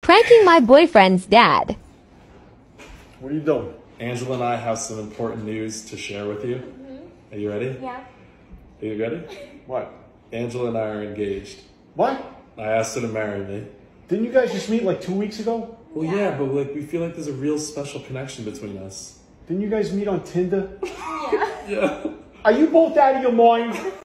Pranking my boyfriend's dad. What are you doing? Angela and I have some important news to share with you. Are you ready? Yeah. Are you ready? What? Angela and I are engaged. What? I asked her to marry me. Didn't you guys just meet like 2 weeks ago? Well, yeah, but like we feel like there's a real special connection between us. Didn't you guys meet on Tinder? Yeah. Yeah. Are you both out of your mind?